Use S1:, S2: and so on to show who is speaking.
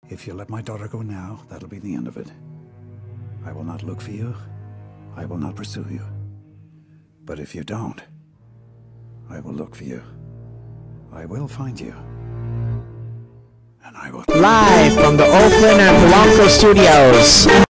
S1: If you let my daughter go now, that'll be the end of it. I will not look for you. I will not pursue you. But if you don't, I will look for you. I will find you. And I will...
S2: Live from the Oakland and Polanco studios.